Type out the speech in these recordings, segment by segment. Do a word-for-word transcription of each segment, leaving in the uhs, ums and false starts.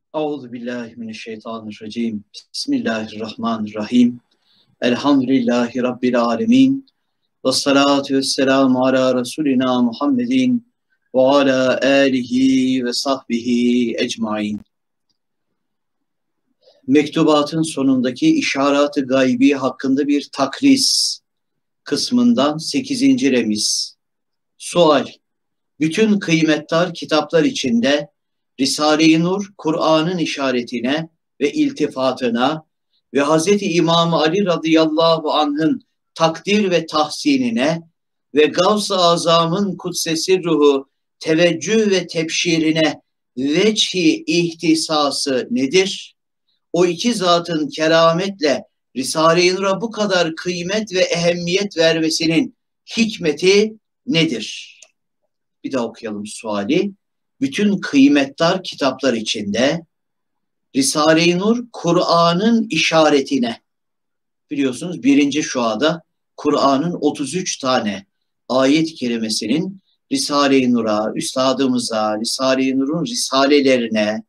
Euzubillahimineşşeytanirracim. Bismillahirrahmanirrahim. Elhamdülillahi Rabbil alemin. Ve salatu ve selamu ala Resulina Muhammedin ve ala alihi ve sahbihi ecmain. Mektubatın sonundaki işaret-i gaybi hakkında bir takris kısmından sekizinci remiz. Sual: bütün kıymetdar kitaplar içinde Risale-i Nur, Kur'an'ın işaretine ve iltifatına ve Hazreti İmam Ali radıyallahu anh'ın takdir ve tahsinine ve Gavs-ı Azam'ın kudsesi ruhu teveccüh ve tebşirine veçhi ihtisası nedir? O iki zatın kerametle Risale-i Nur'a bu kadar kıymet ve ehemmiyet vermesinin hikmeti nedir? Bir daha okuyalım suali. Bütün kıymetdar kitaplar içinde Risale-i Nur, Kur'an'ın işaretine, biliyorsunuz birinci şuada Kur'an'ın otuz üç tane ayet kelimesinin Risale-i Nur'a, üstadımıza, Risale-i Nur'un risalelerine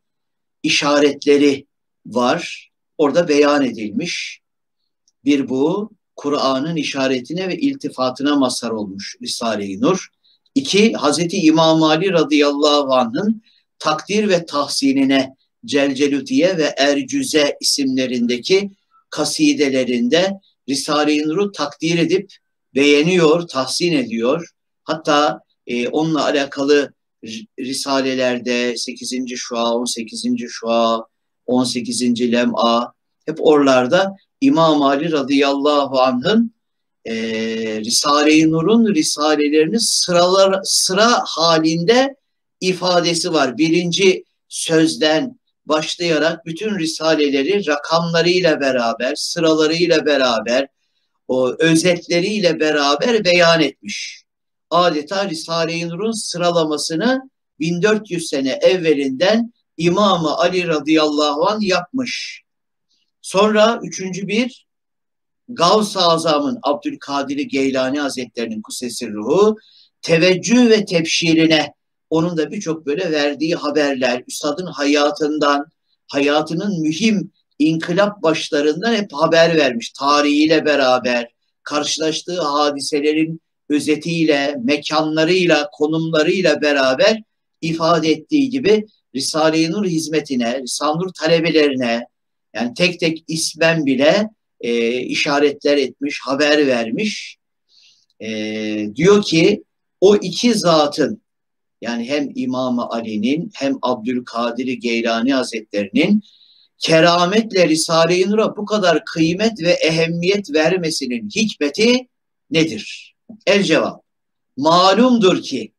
işaretleri var. Orada beyan edilmiş. Bir bu, Kur'an'ın işaretine ve iltifatına mazhar olmuş Risale-i Nur. İki, Hazreti İmam Ali radıyallahu anh'ın takdir ve tahsinine Celcelutiye ve Ercüze isimlerindeki kasidelerinde Risale-i Nur'u takdir edip beğeniyor, tahsin ediyor. Hatta e, onunla alakalı risalelerde sekizinci şua, on sekizinci şua, on sekizinci lem'a, hep oralarda İmam Ali radıyallahu anh'ın e, Risale-i Nur'un risalelerini sıralar, sıra halinde ifadesi var. Birinci sözden başlayarak bütün risaleleri rakamlarıyla beraber, sıralarıyla beraber, o özetleriyle beraber beyan etmiş. Adeta Risale-i Nur'un sıralamasını bin dört yüz sene evvelinden İmam-ı Ali radıyallahu anh yapmış. Sonra üçüncü bir Gavs-ı Azam'ın Abdülkadir Geylani Hazretleri'nin kudsesi ruhu teveccüh ve tebşirine, onun da birçok böyle verdiği haberler, üstadın hayatından, hayatının mühim inkılap başlarından hep haber vermiş. Tarihiyle beraber, karşılaştığı hadiselerin özetiyle, mekanlarıyla, konumlarıyla beraber ifade ettiği gibi Risale-i Nur hizmetine, Risale-i Nur talebelerine, yani tek tek ismen bile e, işaretler etmiş, haber vermiş. E, diyor ki o iki zatın, yani hem İmam-ı Ali'nin hem Abdülkadir Geylani Hazretleri'nin kerametle Risale-i Nur'a bu kadar kıymet ve ehemmiyet vermesinin hikmeti nedir? El cevap: malumdur ki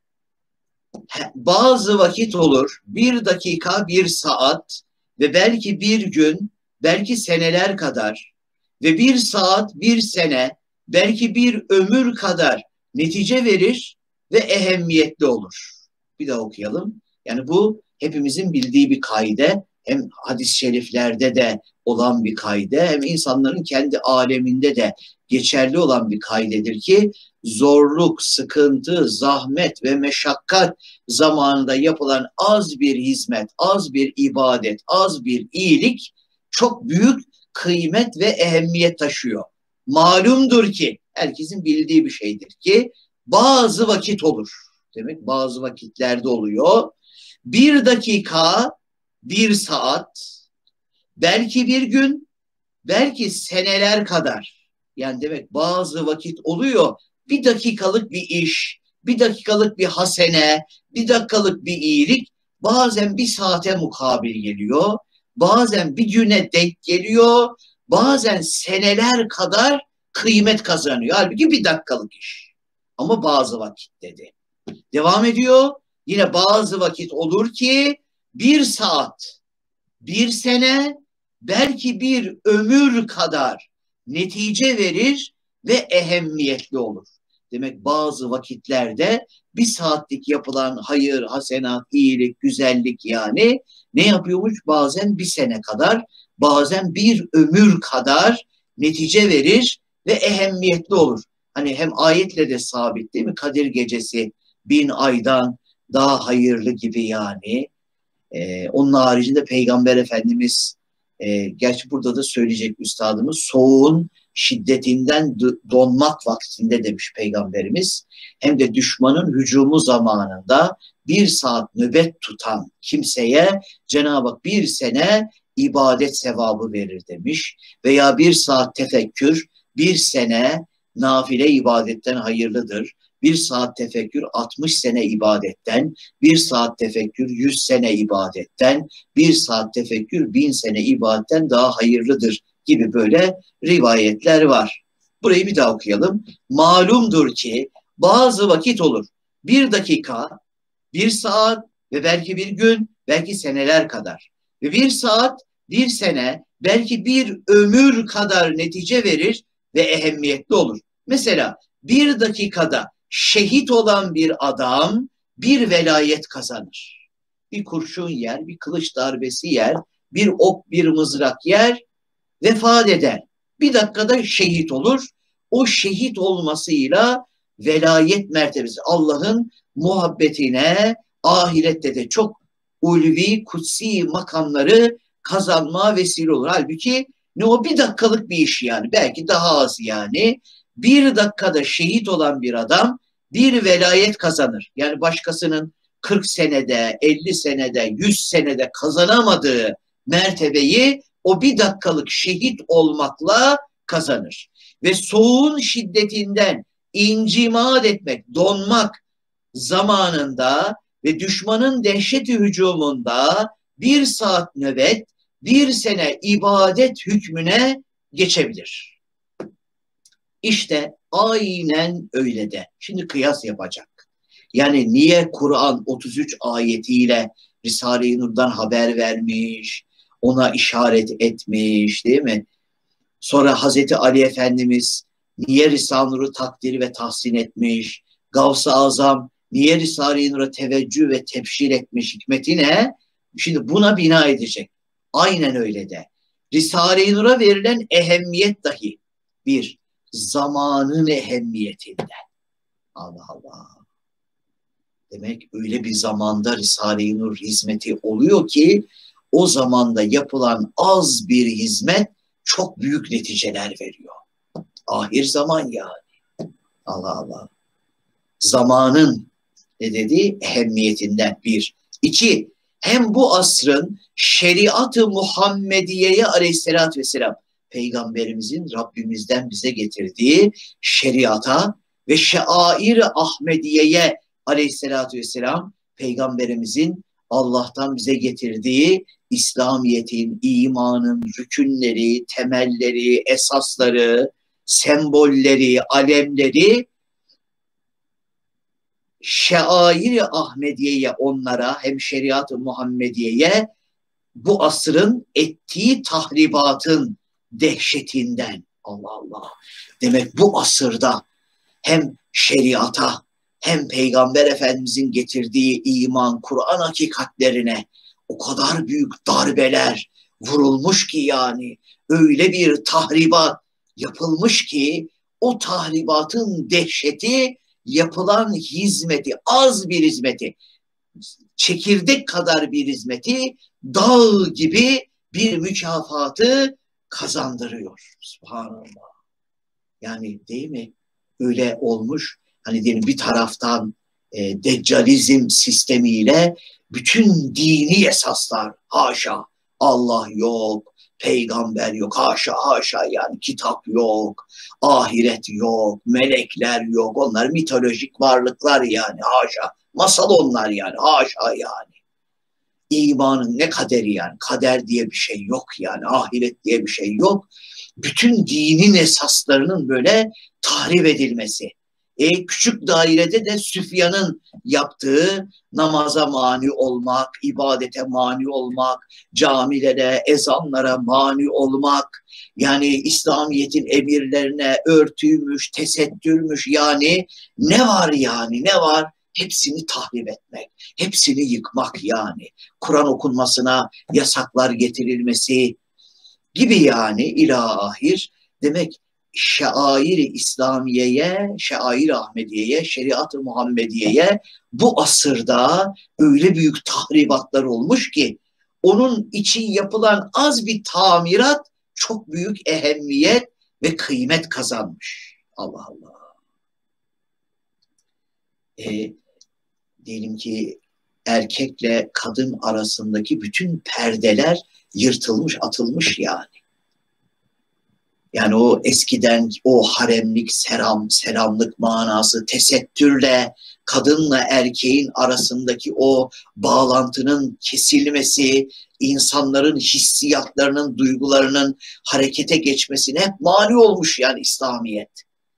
bazı vakit olur, bir dakika, bir saat ve belki bir gün, belki seneler kadar ve bir saat, bir sene, belki bir ömür kadar netice verir ve ehemmiyetli olur. Bir daha okuyalım. Yani bu hepimizin bildiği bir kaide. Hem hadis-i şeriflerde de olan bir kaide, hem insanların kendi aleminde de geçerli olan bir kaidedir ki zorluk, sıkıntı, zahmet ve meşakkat zamanında yapılan az bir hizmet, az bir ibadet, az bir iyilik çok büyük kıymet ve ehemmiyet taşıyor. Malumdur ki, herkesin bildiği bir şeydir ki bazı vakit olur. Demek bazı vakitlerde oluyor. Bir dakika, bir saat, belki bir gün, belki seneler kadar. Yani demek bazı vakit oluyor. Bir dakikalık bir iş, bir dakikalık bir hasene, bir dakikalık bir iyilik bazen bir saate mukabil geliyor. Bazen bir güne denk geliyor. Bazen seneler kadar kıymet kazanıyor. Halbuki bir dakikalık iş. Ama bazı vakit dedi. Devam ediyor. Yine bazı vakit olur ki bir saat, bir sene, belki bir ömür kadar netice verir ve ehemmiyetli olur. Demek bazı vakitlerde bir saatlik yapılan hayır, hasenat, iyilik, güzellik yani ne yapıyormuş? Bazen bir sene kadar, bazen bir ömür kadar netice verir ve ehemmiyetli olur. Hani hem ayetle de sabit değil mi? Kadir gecesi bin aydan daha hayırlı gibi yani. E, onun haricinde Peygamber Efendimiz, e, gerçi burada da söyleyecek üstadımız, soğuğun şiddetinden donmak vaktinde demiş Peygamberimiz. Hem de düşmanın hücumu zamanında bir saat nöbet tutan kimseye Cenab-ı Hak bir sene ibadet sevabı verir demiş. Veya bir saat tefekkür bir sene nafile ibadetten hayırlıdır. Bir saat tefekkür altmış sene ibadetten, bir saat tefekkür yüz sene ibadetten, bir saat tefekkür bin sene ibadetten daha hayırlıdır gibi böyle rivayetler var. Burayı bir daha okuyalım. Malumdur ki bazı vakit olur. Bir dakika, bir saat ve belki bir gün, belki seneler kadar. Ve bir saat, bir sene, belki bir ömür kadar netice verir ve ehemmiyetli olur. Mesela bir dakikada şehit olan bir adam bir velayet kazanır. Bir kurşun yer, bir kılıç darbesi yer, bir ok, bir mızrak yer, vefat eder. Bir dakikada şehit olur. O şehit olmasıyla velayet mertebesi, Allah'ın muhabbetine ahirette de çok ulvi, kutsi makamları kazanma vesile olur. Halbuki ne o bir dakikalık bir iş yani. Belki daha az yani. Bir dakikada şehit olan bir adam bir velayet kazanır. Yani başkasının kırk senede, elli senede, yüz senede kazanamadığı mertebeyi o bir dakikalık şehit olmakla kazanır. Ve soğuğun şiddetinden incimat etmek, donmak zamanında ve düşmanın dehşeti hücumunda bir saat nöbet, bir sene ibadet hükmüne geçebilir. İşte aynen öyle de. Şimdi kıyas yapacak. Yani niye Kur'an otuz üç ayetiyle Risale-i Nur'dan haber vermiş, ona işaret etmiş, değil mi? Sonra Hazreti Ali Efendimiz niye Risale-i Nur'u takdir ve tahsin etmiş? Gavs-ı Azam niye Risale-i Nur'a teveccüh ve tebşir etmiş? Hikmeti ne? Şimdi buna bina edecek. Aynen öyle de. Risale-i Nur'a verilen ehemmiyet dahi bir zamanın ehemmiyetinden. Allah Allah. Demek öyle bir zamanda Risale-i Nur hizmeti oluyor ki o zamanda yapılan az bir hizmet çok büyük neticeler veriyor. Ahir zaman yani. Allah Allah. Zamanın ne dediği ehemmiyetinden bir. İki, hem bu asrın şeriat-ı Muhammediye'ye aleyhissalatü vesselam Peygamberimizin Rabbimizden bize getirdiği şeriata ve şair-i Ahmediye'ye aleyhissalatü vesselam Peygamberimizin Allah'tan bize getirdiği İslamiyet'in, imanın rükünleri, temelleri, esasları, sembolleri, alemleri şair-i Ahmediye'ye, onlara hem şeriat-ı Muhammediye'ye bu asrın ettiği tahribatın dehşetinden. Allah Allah. Demek bu asırda hem şeriata hem Peygamber Efendimizin getirdiği iman, Kur'an hakikatlerine o kadar büyük darbeler vurulmuş ki, yani öyle bir tahribat yapılmış ki o tahribatın dehşeti, yapılan hizmeti, az bir hizmeti, çekirdek kadar bir hizmeti dağ gibi bir mükafatı kazandırıyor. Subhanallah. Yani değil mi? Öyle olmuş. Hani diyelim bir taraftan e, deccalizm sistemiyle bütün dini esaslar, haşa, Allah yok, peygamber yok, haşa haşa, yani kitap yok, ahiret yok, melekler yok, onlar mitolojik varlıklar yani, haşa, masal onlar yani, haşa yani. İmanın ne kaderi yani, kader diye bir şey yok yani, ahiret diye bir şey yok. Bütün dinin esaslarının böyle tahrip edilmesi. E, küçük dairede de Süfyan'ın yaptığı namaza mani olmak, ibadete mani olmak, camilere, ezanlara mani olmak, yani İslamiyet'in emirlerine örtüymüş, tesettürmüş, yani ne var yani, ne var? Hepsini tahrip etmek, hepsini yıkmak yani. Kur'an okunmasına yasaklar getirilmesi gibi yani, ilahir. Demek şair-i İslamiye'ye, şair-i Ahmediye'ye, şeriat-ı Muhammediye'ye bu asırda öyle büyük tahribatlar olmuş ki onun için yapılan az bir tamirat çok büyük ehemmiyet ve kıymet kazanmış. Allah Allah. E, diyelim ki erkekle kadın arasındaki bütün perdeler yırtılmış, atılmış yani. Yani o eskiden o haremlik, seram, selamlık manası, tesettürle kadınla erkeğin arasındaki o bağlantının kesilmesi, insanların hissiyatlarının, duygularının harekete geçmesine hep mani olmuş yani İslamiyet.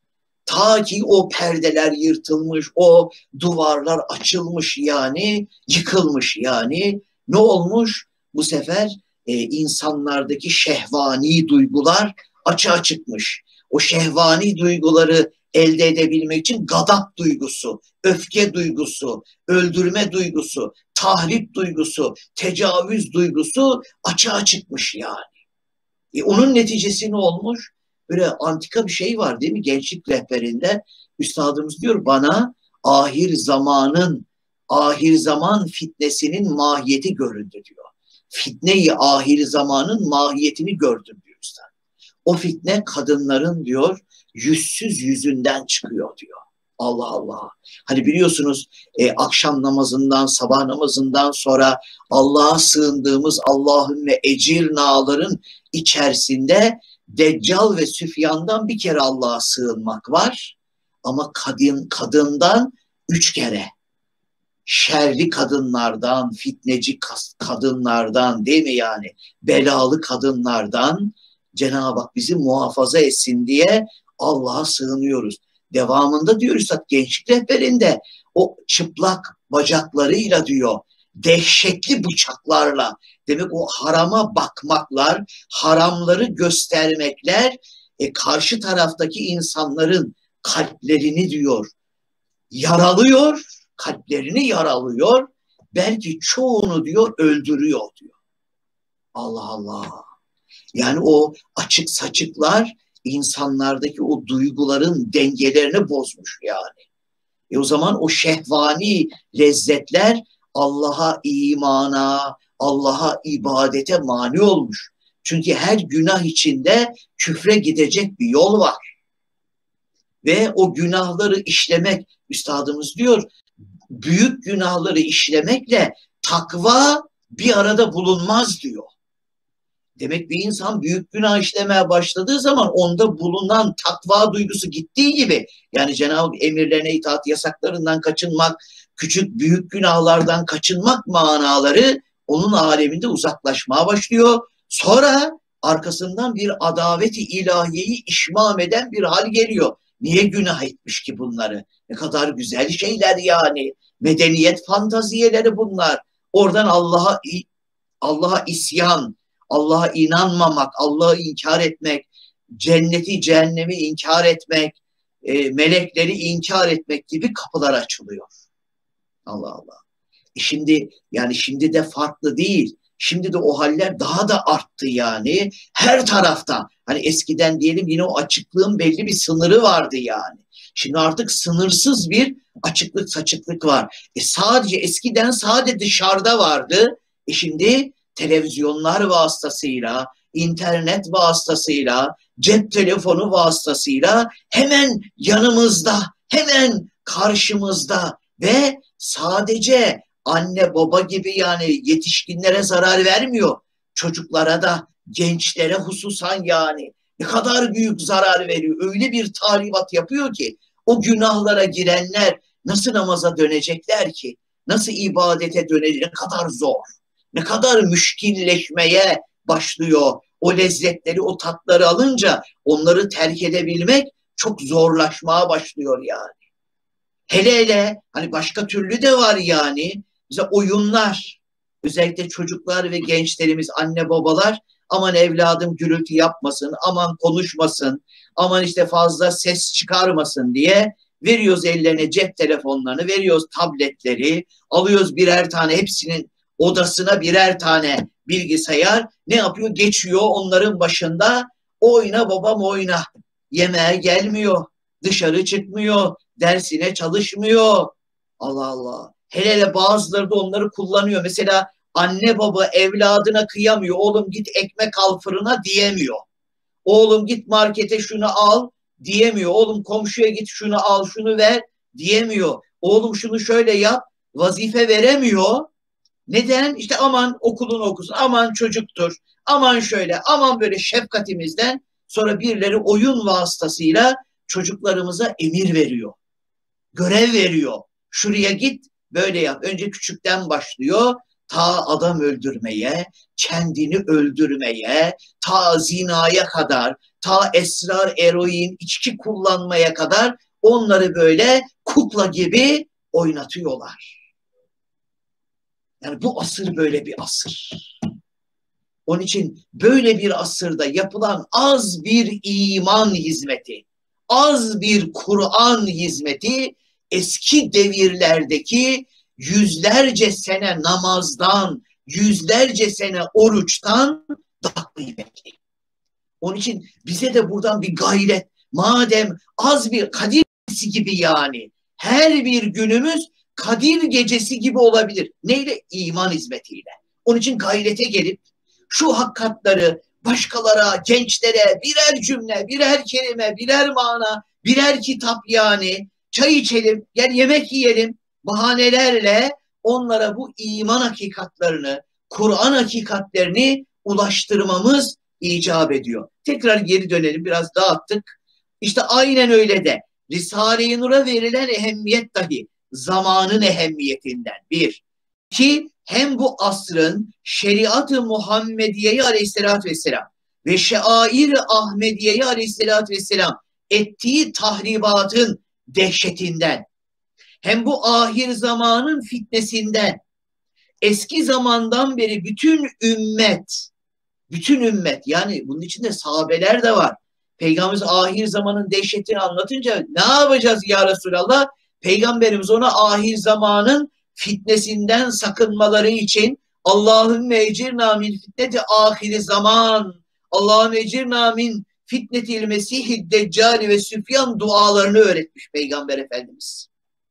Ta ki o perdeler yırtılmış, o duvarlar açılmış yani, yıkılmış yani. Ne olmuş? Bu sefer e, insanlardaki şehvani duygular açığa çıkmış. O şehvani duyguları elde edebilmek için gadap duygusu, öfke duygusu, öldürme duygusu, tahrip duygusu, tecavüz duygusu açığa çıkmış yani. E, onun neticesi ne olmuş? Böyle antika bir şey var değil mi? Gençlik rehberinde üstadımız diyor bana ahir zamanın, ahir zaman fitnesinin mahiyeti göründü diyor. Fitneyi ahir zamanın mahiyetini gördüm diyor üstad. O fitne kadınların diyor yüzsüz yüzünden çıkıyor diyor. Allah Allah. Hani biliyorsunuz e, akşam namazından, sabah namazından sonra Allah'a sığındığımız Allahümme ecir nağların içerisinde Deccal ve Süfyan'dan bir kere Allah'a sığınmak var. Ama kadın kadından üç kere. Şerli kadınlardan, fitneci kadınlardan değil mi yani? Belalı kadınlardan Cenab-ı Hak bizi muhafaza etsin diye Allah'a sığınıyoruz. Devamında diyor Üstad gençlik rehberinde o çıplak bacaklarıyla diyor dehşetli bıçaklarla demek o harama bakmaklar, haramları göstermekler e, karşı taraftaki insanların kalplerini diyor yaralıyor, kalplerini yaralıyor, belki çoğunu diyor öldürüyor diyor. Allah Allah. Yani o açık saçıklar insanlardaki o duyguların dengelerini bozmuş yani. E o zaman o şehvani lezzetler Allah'a imana, Allah'a ibadete mani olmuş. Çünkü her günah içinde küfre gidecek bir yol var. Ve o günahları işlemek, üstadımız diyor, büyük günahları işlemekle takva bir arada bulunmaz diyor. Demek bir insan büyük günah işlemeye başladığı zaman onda bulunan takva duygusu gittiği gibi yani Cenab-ı Hak emirlerine itaat, yasaklarından kaçınmak, küçük büyük günahlardan kaçınmak manaları onun aleminde uzaklaşmaya başlıyor. Sonra arkasından bir adaveti ilahiyeyi işmam eden bir hal geliyor. Niye günah etmiş ki bunları? Ne kadar güzel şeyler yani. Medeniyet fantaziyeleri bunlar. Oradan Allah'a Allah'a isyan, Allah'a inanmamak, Allah'ı inkar etmek, cenneti, cehennemi inkar etmek, e, melekleri inkar etmek gibi kapılar açılıyor. Allah Allah. E şimdi yani şimdi de farklı değil. Şimdi de o haller daha da arttı yani. Her tarafta. Hani eskiden diyelim yine o açıklığın belli bir sınırı vardı yani. Şimdi artık sınırsız bir açıklık, saçıklık var. E sadece eskiden sadece dışarıda vardı. E şimdi televizyonlar vasıtasıyla, internet vasıtasıyla, cep telefonu vasıtasıyla hemen yanımızda, hemen karşımızda ve sadece anne baba gibi yani yetişkinlere zarar vermiyor. Çocuklara da, gençlere hususan yani ne kadar büyük zarar veriyor. Öyle bir tahribat yapıyor ki o günahlara girenler nasıl namaza dönecekler ki? Nasıl ibadete dönecek? Ne kadar zor. Ne kadar müşkilleşmeye başlıyor. O lezzetleri, o tatları alınca onları terk edebilmek çok zorlaşmaya başlıyor yani. Hele hele hani başka türlü de var yani. Mesela oyunlar, özellikle çocuklar ve gençlerimiz, anne babalar aman evladım gürültü yapmasın, aman konuşmasın, aman işte fazla ses çıkarmasın diye veriyoruz ellerine cep telefonlarını, veriyoruz tabletleri, alıyoruz birer tane hepsinin odasına birer tane bilgisayar, ne yapıyor? Geçiyor onların başında, oyna babam oyna. yemeğe gelmiyor, dışarı çıkmıyor, dersine çalışmıyor. Allah Allah. Hele hele bazıları da onları kullanıyor. Mesela anne baba evladına kıyamıyor. Oğlum git ekmek al fırına diyemiyor. Oğlum git markete şunu al diyemiyor. Oğlum komşuya git şunu al şunu ver diyemiyor. Oğlum şunu şöyle yap vazife veremiyor. Neden? İşte aman okulunu okusun, aman çocuktur, aman şöyle, aman böyle şefkatimizden sonra birileri oyun vasıtasıyla çocuklarımıza emir veriyor. Görev veriyor. Şuraya git, böyle yap. Önce küçükten başlıyor. Ta adam öldürmeye, kendini öldürmeye, ta zinaya kadar, ta esrar, eroin, içki kullanmaya kadar onları böyle kukla gibi oynatıyorlar. Yani bu asır böyle bir asır. Onun için böyle bir asırda yapılan az bir iman hizmeti, az bir Kur'an hizmeti eski devirlerdeki yüzlerce sene namazdan, yüzlerce sene oruçtan daha kıymetli. Onun için bize de buradan bir gayret, madem az bir Kadir Gecesi gibi yani, her bir günümüz Kadir Gecesi gibi olabilir. Neyle? İman hizmetiyle. Onun için gayrete gelip şu hakikatları başkalara, gençlere birer cümle, birer kelime, birer mana, birer kitap yani, çay içelim, gel yemek yiyelim bahanelerle onlara bu iman hakikatlerini, Kur'an hakikatlerini ulaştırmamız icap ediyor. Tekrar geri dönelim, biraz dağıttık. İşte aynen öyle de Risale-i Nur'a verilen ehemmiyet dahi zamanın ehemmiyetinden bir. Ki hem bu asrın şeriat-ı Muhammediye'yi aleyhissalatü vesselam ve şair-i Ahmediye'yi aleyhissalatü vesselam ettiği tahribatın dehşetinden, hem bu ahir zamanın fitnesinden, eski zamandan beri bütün ümmet, bütün ümmet yani bunun içinde sahabeler de var. Peygamberimiz ahir zamanın dehşetini anlatınca ne yapacağız ya Resulallah? Peygamberimiz ona ahir zamanın fitnesinden sakınmaları için Allahümme ecirna min fitneti ahiri zaman, Allahümme ecirna min fitnetil mesihid deccali ve süfyan dualarını öğretmiş Peygamber Efendimiz.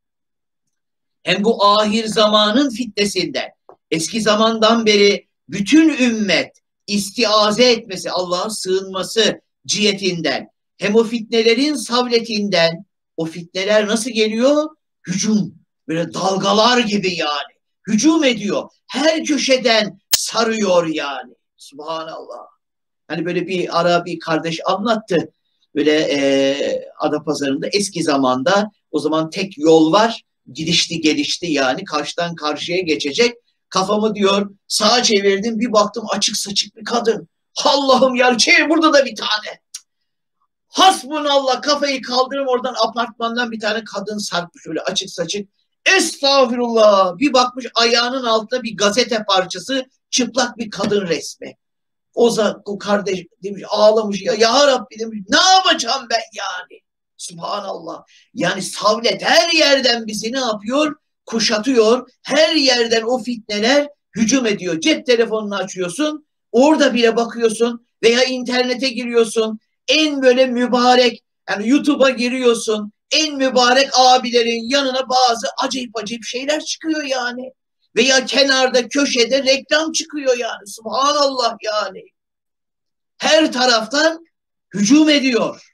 Hem bu ahir zamanın fitnesinden, eski zamandan beri bütün ümmet istiaze etmesi, Allah'ın sığınması cihetinden, hem o fitnelerin savletinden, o fitneler nasıl geliyor? Hücum, böyle dalgalar gibi yani. Hücum ediyor. Her köşeden sarıyor yani. Subhanallah. Hani böyle bir ara bir kardeş anlattı. Böyle e, Adapazarı'nda eski zamanda o zaman tek yol var. Gidişti gelişti yani. Karşıdan karşıya geçecek. Kafamı diyor sağa çevirdim, bir baktım açık saçık bir kadın. Allah'ım ya, çevir, burada da bir tane. Hasbunallah, kafayı kaldırım, oradan apartmandan bir tane kadın sarkmış öyle açık saçık. Estağfirullah, bir bakmış ayağının altında bir gazete parçası, çıplak bir kadın resmi. O, o kardeş demiş, ağlamış, ya, ya Rabbi demiş, ne yapacağım ben yani? Subhanallah. Yani savlet her yerden bizi ne yapıyor? Kuşatıyor. Her yerden o fitneler hücum ediyor. Cep telefonunu açıyorsun, orada bile bakıyorsun veya internete giriyorsun. En böyle mübarek, yani YouTube'a giriyorsun, en mübarek abilerin yanına bazı acayip acayip şeyler çıkıyor yani. Veya kenarda köşede reklam çıkıyor yani. Subhanallah yani. Her taraftan hücum ediyor.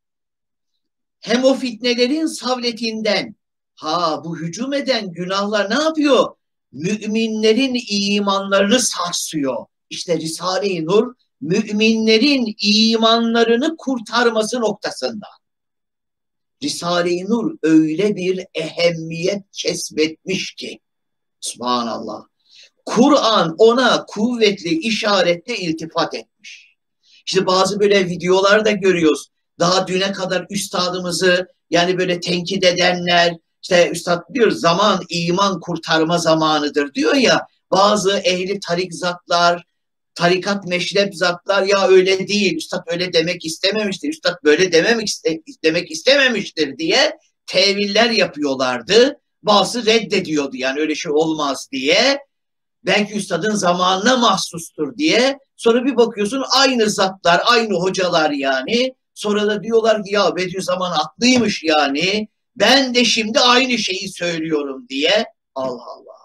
Hem o fitnelerin savletinden, ha bu hücum eden günahlar ne yapıyor? Müminlerin imanlarını sarsıyor. İşte Risale-i Nur müminlerin imanlarını kurtarması noktasında. Risale-i Nur öyle bir ehemmiyet kesbetmiş ki, subhanallah, Kur'an ona kuvvetli işaretle iltifat etmiş. İşte bazı böyle videolar da görüyoruz. Daha düne kadar üstadımızı yani böyle tenkit edenler, işte üstad diyor zaman iman kurtarma zamanıdır diyor ya, bazı ehli tarik zatlar, tarikat meşrep zatlar, ya öyle değil, üstad öyle demek istememiştir, üstad böyle dememek iste demek istememiştir diye teviller yapıyorlardı. Bazısı reddediyordu yani öyle şey olmaz diye. Belki üstadın zamanına mahsustur diye. Sonra bir bakıyorsun aynı zatlar, aynı hocalar yani Sonra da diyorlar ki ya Bediüzzaman haklıymış yani. Ben de şimdi aynı şeyi söylüyorum diye. Allah Allah.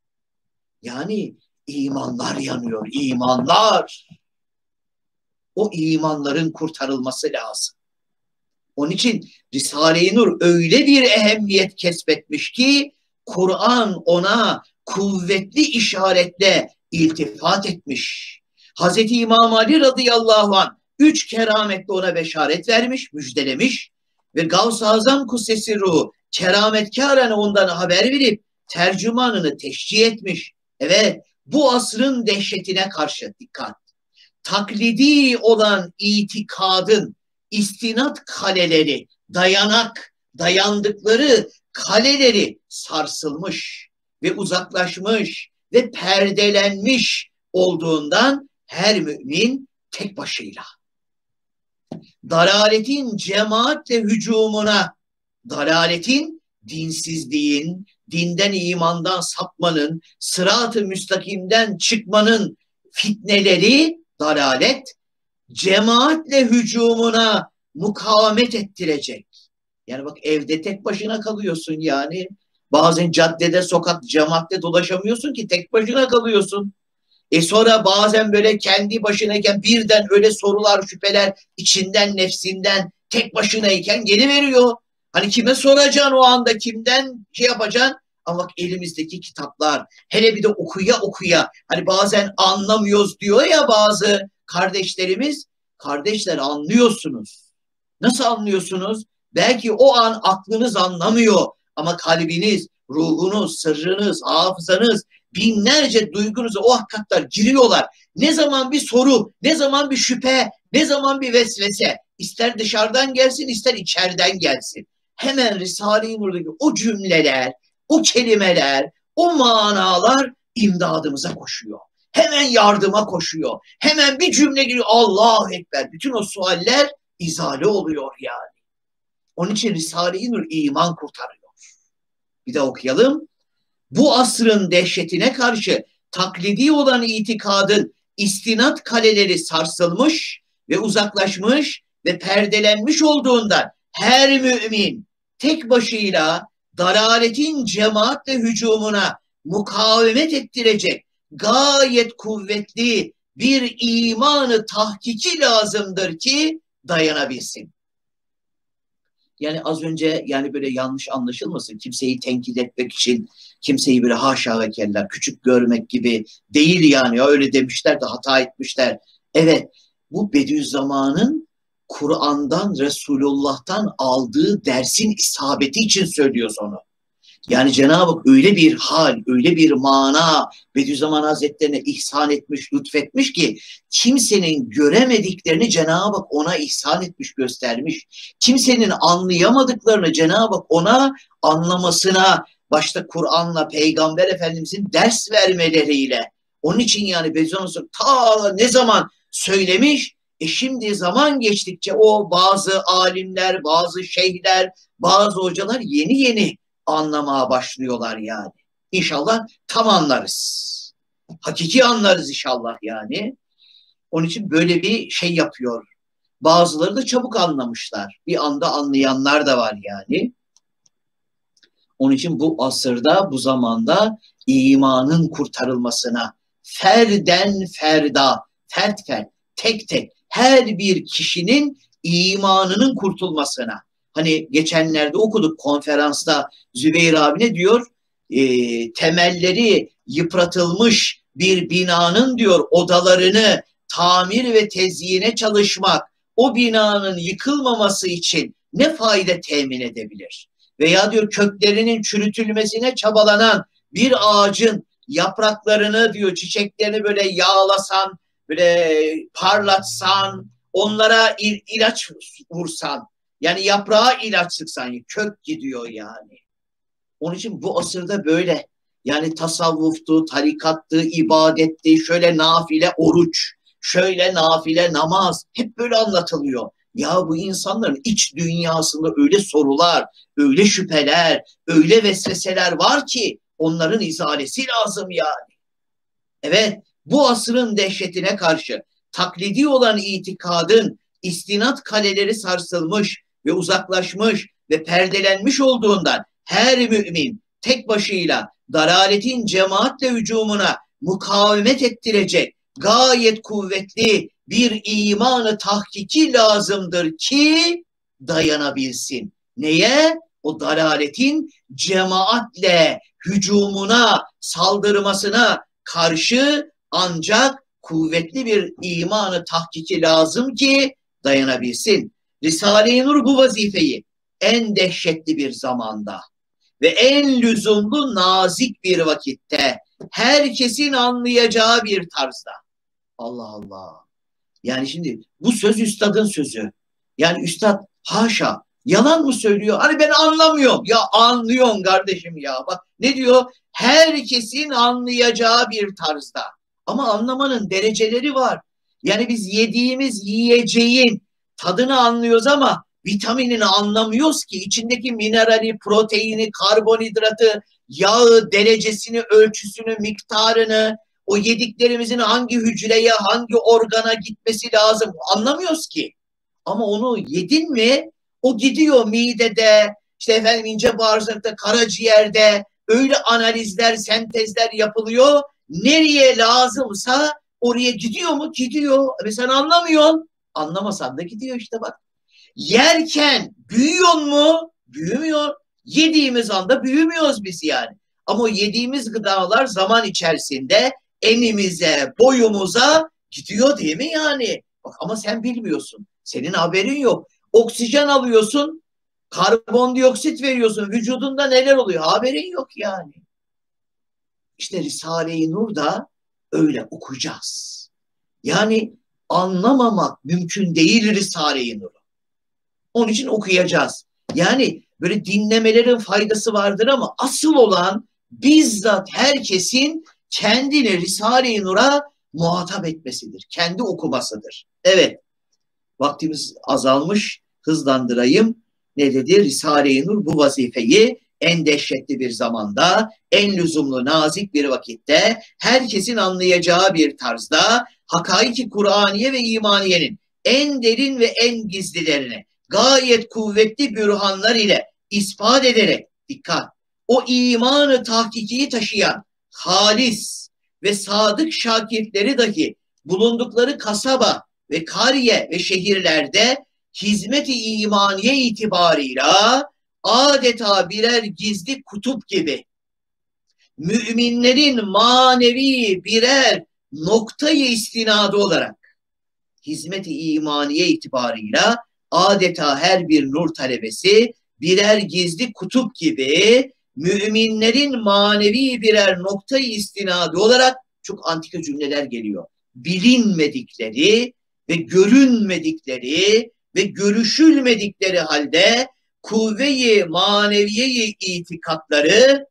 Yani imanlar yanıyor, imanlar. O imanların kurtarılması lazım. Onun için Risale-i Nur öyle bir ehemmiyet kesbetmiş ki Kur'an ona kuvvetli işaretle iltifat etmiş. Hazreti İmam Ali radıyallahu anh üç kerametle ona beşaret vermiş, müjdelemiş ve Gavs-ı Azam Kudsesi Ruhu kerametkârane ondan haber verip tercümanını teşcih etmiş. Evet, bu asrın dehşetine karşı dikkat. Taklidi olan itikadın istinat kaleleri, dayanak, dayandıkları kaleleri sarsılmış ve uzaklaşmış ve perdelenmiş olduğundan her mümin tek başıyla dalaletin cemaatle hücumuna, dalaletin, dinsizliğin, dinden imandan sapmanın, sırat-ı müstakimden çıkmanın fitneleri, dalalet, cemaatle hücumuna mukavemet ettirecek. Yani bak evde tek başına kalıyorsun yani. Bazen caddede, sokak, cemaatle dolaşamıyorsun ki tek başına kalıyorsun. E sonra bazen böyle kendi başınayken birden öyle sorular, şüpheler içinden, nefsinden tek başınayken geliveriyor. Hani kime soracaksın o anda, kimden şey yapacaksın? Ama bak elimizdeki kitaplar, hele bir de okuya okuya, hani bazen anlamıyoruz diyor ya bazı kardeşlerimiz. Kardeşler anlıyorsunuz. Nasıl anlıyorsunuz? Belki o an aklınız anlamıyor ama kalbiniz, ruhunuz, sırrınız, hafızanız, binlerce duygunuza o hakikatler giriyorlar. Ne zaman bir soru, ne zaman bir şüphe, ne zaman bir vesvese, ister dışarıdan gelsin, ister içeriden gelsin. Hemen Risale-i Nur'daki o cümleler, o kelimeler, o manalar imdadımıza koşuyor. Hemen yardıma koşuyor. Hemen bir cümle giriyor. Allahu Ekber. Bütün o sualler izale oluyor yani. Onun için Risale-i Nur iman kurtarıyor. Bir de okuyalım. Bu asrın dehşetine karşı taklidi olan itikadın istinat kaleleri sarsılmış ve uzaklaşmış ve perdelenmiş olduğundan her mümin tek başıyla dalaletin cemaatle hücumuna mukavemet ettirecek gayet kuvvetli bir imanı tahkiki lazımdır ki dayanabilsin. Yani az önce yani böyle yanlış anlaşılmasın, kimseyi tenkit etmek için, kimseyi böyle haşa ve kella küçük görmek gibi değil yani. Ya öyle demişler de hata etmişler. Evet, bu Bediüzzaman'ın Kur'an'dan, Resulullah'tan aldığı dersin isabeti için söylüyoruz onu. Yani Cenab-ı Hak öyle bir hal, öyle bir mana Bediüzzaman Hazretlerine ihsan etmiş, lütfetmiş ki kimsenin göremediklerini Cenab-ı Hak ona ihsan etmiş, göstermiş. Kimsenin anlayamadıklarını Cenab-ı Hak ona anlamasına, başta Kur'an'la Peygamber Efendimizin ders vermeleriyle. Onun için yani Bediüzzaman ta ne zaman söylemiş, e şimdi zaman geçtikçe o bazı alimler, bazı şeyhler, bazı hocalar yeni yeni anlamaya başlıyorlar yani. İnşallah tam anlarız. Hakiki anlarız inşallah yani. Onun için böyle bir şey yapıyor. Bazıları da çabuk anlamışlar. Bir anda anlayanlar da var yani. Onun için bu asırda, bu zamanda imanın kurtarılmasına ferden ferda, fert fert, tek tek her bir kişinin imanının kurtulmasına. Hani geçenlerde okuduk konferansta Zübeyir abi ne diyor? E, temelleri yıpratılmış bir binanın diyor odalarını tamir ve tezyine çalışmak o binanın yıkılmaması için ne fayda temin edebilir? Veya diyor köklerinin çürütülmesine çabalanan bir ağacın yapraklarını diyor çiçeklerini böyle yağlasan, böyle parlatsan, onlara il, ilaç vursan, yani yaprağa ilaç sıksan kök gidiyor yani. Onun için bu asırda böyle. Yani tasavvuftu, tarikattı, ibadetti, şöyle nafile oruç, şöyle nafile namaz hep böyle anlatılıyor. Ya bu insanların iç dünyasında öyle sorular, öyle şüpheler, öyle vesveseler var ki onların izalesi lazım yani. Evet, bu asrın dehşetine karşı taklidi olan itikadın istinat kaleleri sarsılmış ve uzaklaşmış ve perdelenmiş olduğundan her mümin tek başıyla dalaletin cemaatle hücumuna mukavemet ettirecek gayet kuvvetli bir imanı tahkiki lazımdır ki dayanabilsin. Neye? O dalaletin cemaatle hücumuna, saldırmasına karşı ancak kuvvetli bir imanı tahkiki lazım ki dayanabilsin. Risale-i Nur bu vazifeyi en dehşetli bir zamanda ve en lüzumlu nazik bir vakitte herkesin anlayacağı bir tarzda. Allah Allah. Yani şimdi bu söz üstadın sözü. Yani üstad haşa yalan mı söylüyor? Hani ben anlamıyorum. Ya anlıyorum kardeşim ya. Bak ne diyor? Herkesin anlayacağı bir tarzda. Ama anlamanın dereceleri var. Yani biz yediğimiz yiyeceğin tadını anlıyoruz ama vitaminini anlamıyoruz ki. İçindeki minerali, proteini, karbonhidratı, yağı, derecesini, ölçüsünü, miktarını, o yediklerimizin hangi hücreye, hangi organa gitmesi lazım anlamıyoruz ki. Ama onu yedin mi o gidiyor midede, işte efendim ince bağırsakta, karaciğerde öyle analizler, sentezler yapılıyor. Nereye lazımsa oraya gidiyor mu? Gidiyor. E sen anlamıyorsun. Anlamasan da gidiyor işte bak. Yerken büyüyor mu? Büyümüyor. Yediğimiz anda büyümüyoruz biz yani. Ama o yediğimiz gıdalar zaman içerisinde enimize, boyumuza gidiyor değil mi yani? Bak ama sen bilmiyorsun. Senin haberin yok. Oksijen alıyorsun, karbondioksit veriyorsun. Vücudunda neler oluyor? Haberin yok yani. İşte Risale-i Nur da öyle okuyacağız. Yani anlamamak mümkün değil Risale-i Nur'u. Onun için okuyacağız. Yani böyle dinlemelerin faydası vardır ama asıl olan bizzat herkesin kendini Risale-i Nur'a muhatap etmesidir. Kendi okumasıdır. Evet. Vaktimiz azalmış. Hızlandırayım. Ne dedi? Risale-i Nur bu vazifeyi en dehşetli bir zamanda, en lüzumlu nazik bir vakitte, herkesin anlayacağı bir tarzda, hakaiki Kur'aniye ve imaniyenin en derin ve en gizlilerini gayet kuvvetli bürhanlar ile ispat ederek, dikkat, o imanı tahkikiyi taşıyan halis ve sadık şakirtleri dahi bulundukları kasaba ve kariye ve şehirlerde hizmet-i imaniye itibarıyla adeta birer gizli kutup gibi müminlerin manevi birer noktayı istinadı olarak hizmet-i imaniye itibarıyla adeta her bir nur talebesi birer gizli kutup gibi müminlerin manevi birer noktayı istinadı olarak çok antika cümleler geliyor. Bilinmedikleri ve görünmedikleri ve görüşülmedikleri halde kuvve-i maneviye-i itikatları,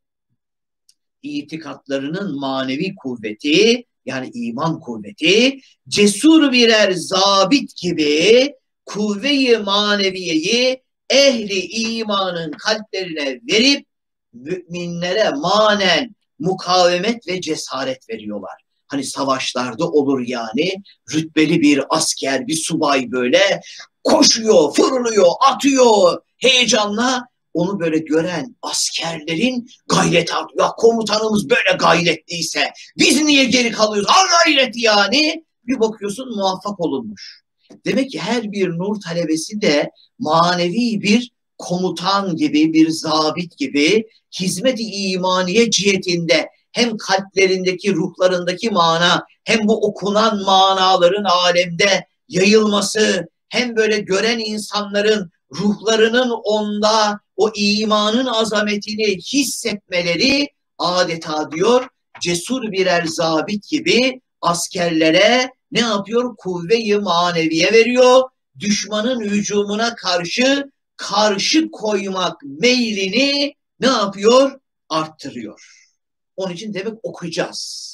itikatlarının manevi kuvveti, yani iman kuvveti, cesur birer zabit gibi kuvve-i maneviyeyi ehli imanın kalplerine verip müminlere manen mukavemet ve cesaret veriyorlar. Hani savaşlarda olur yani, rütbeli bir asker, bir subay böyle koşuyor, fırlıyor, atıyor heyecanla. Onu böyle gören askerlerin gayreti artıyor. Ya komutanımız böyle gayretliyse biz niye geri kalıyoruz? Ha gayret yani. Bir bakıyorsun muvaffak olunmuş. Demek ki her bir nur talebesi de manevi bir komutan gibi, bir zabit gibi hizmet-i imaniye cihetinde hem kalplerindeki, ruhlarındaki mana, hem bu okunan manaların alemde yayılması, hem böyle gören insanların ruhlarının onda o imanın azametini hissetmeleri adeta diyor cesur birer zabit gibi askerlere ne yapıyor? Kuvve-i maneviye veriyor. Düşmanın hücumuna karşı karşı koymak meylini ne yapıyor? Arttırıyor. Onun için demek okuyacağız.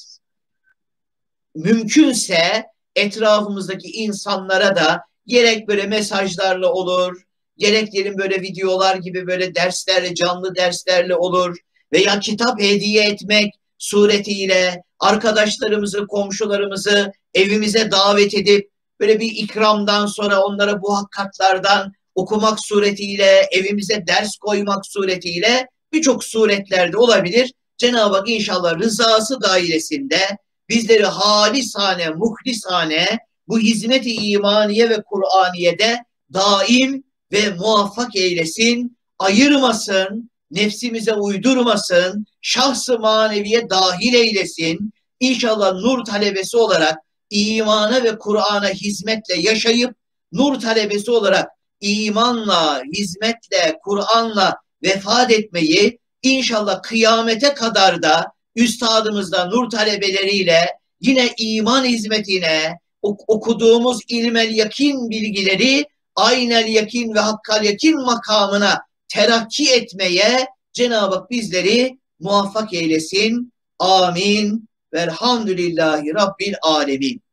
Mümkünse etrafımızdaki insanlara da gerek böyle mesajlarla olur, gerek diyelim böyle videolar gibi böyle derslerle, canlı derslerle olur veya kitap hediye etmek suretiyle arkadaşlarımızı, komşularımızı evimize davet edip böyle bir ikramdan sonra onlara bu hakikatlardan okumak suretiyle, evimize ders koymak suretiyle birçok suretlerde olabilir. Cenab-ı Hak inşallah rızası dairesinde bizleri halisane, muhlisane bu hizmet-i imaniye ve Kur'aniye'de daim ve muvaffak eylesin, ayırmasın, nefsimize uydurmasın, şahs-ı maneviye dahil eylesin. İnşallah nur talebesi olarak imana ve Kur'an'a hizmetle yaşayıp, nur talebesi olarak imanla, hizmetle, Kur'an'la vefat etmeyi inşallah kıyamete kadar da üstadımızla, nur talebeleriyle yine iman hizmetine, okuduğumuz ilmel yakin bilgileri aynel yakin ve hakkal yakin makamına terakki etmeye Cenab-ı Hak bizleri muvaffak eylesin. Amin. Velhamdülillahi Rabbil alemin.